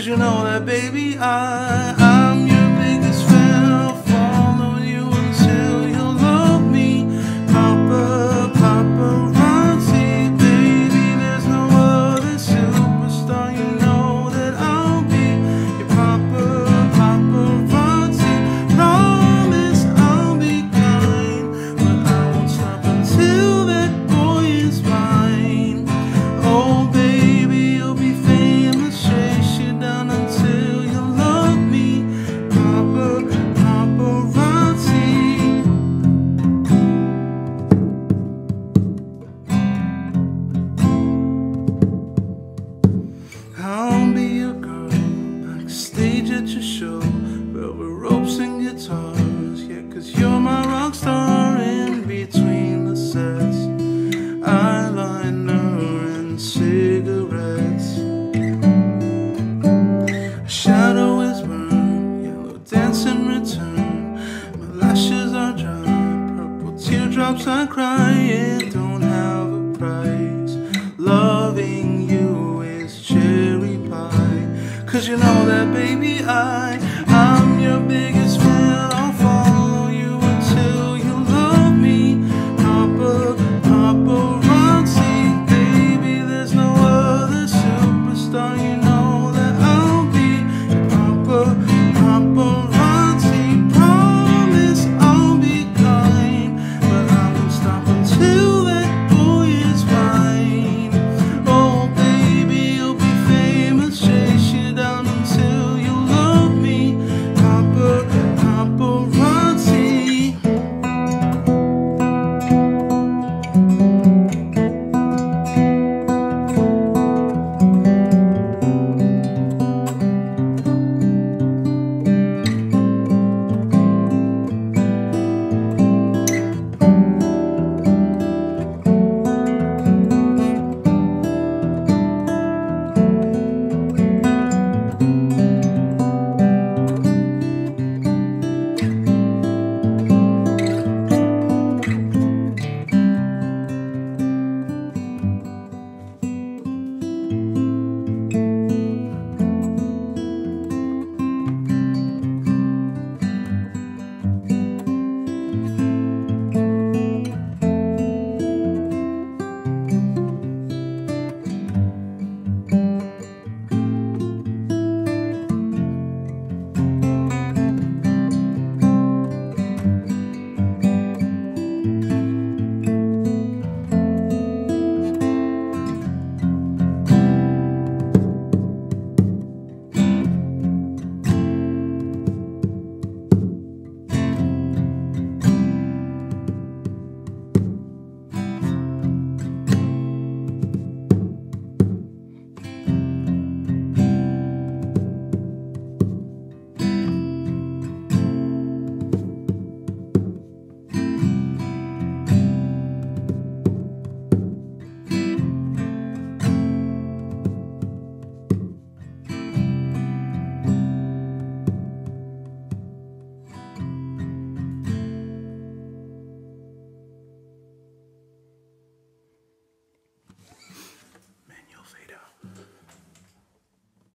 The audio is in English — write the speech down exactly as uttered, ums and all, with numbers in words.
you know that, baby, I, I'm your biggest fan. I'll follow you until you love me. Papa, paparazzi, baby, there's no other superstar. You know that I'll be your papa, paparazzi. Promise I'll be kind, but I won't stop until that boy is mine. Oh, baby, you'll be famous, chase you down until you love me. Papa, paparazzi. I'll be your girl, backstage at your show, velvet ropes and guitars, yeah, 'cause you're my rock star. In between the sets, eyeliner and cigarettes, a shadow is burned, yellow dance in return. My lashes are dry, purple teardrops I cry. It don't have a price. Loving you is cherry pie, 'cause you know that, baby, I